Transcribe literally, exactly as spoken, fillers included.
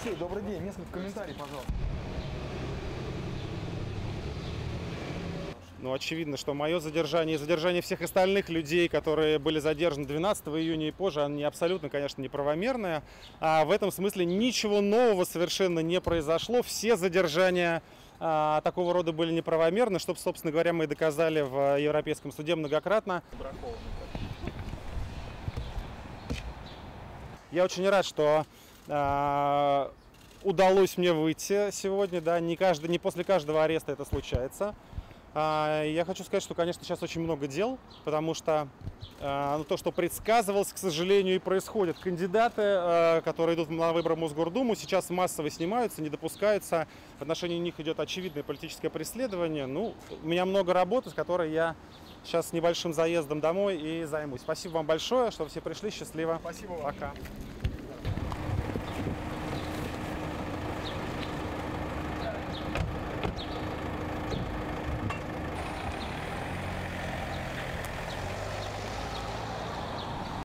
Алексей, добрый день. Несколько комментариев, пожалуйста. Ну, очевидно, что мое задержание и задержание всех остальных людей, которые были задержаны двенадцатого июня и позже, они абсолютно, конечно, неправомерные. А в этом смысле ничего нового совершенно не произошло. Все задержания а, такого рода были неправомерны, что, собственно говоря, мы и доказали в Европейском суде многократно. Я очень рад, что а, удалось мне выйти сегодня. Да, не, каждый, не после каждого ареста это случается. Я хочу сказать, что, конечно, сейчас очень много дел, потому что ну, то, что предсказывалось, к сожалению, и происходит. Кандидаты, которые идут на выборы в Мосгордуму, сейчас массово снимаются, не допускаются. В отношении них идет очевидное политическое преследование. Ну, у меня много работы, с которой я сейчас с небольшим заездом домой и займусь. Спасибо вам большое, что все пришли. Счастливо. Спасибо вам. Пока.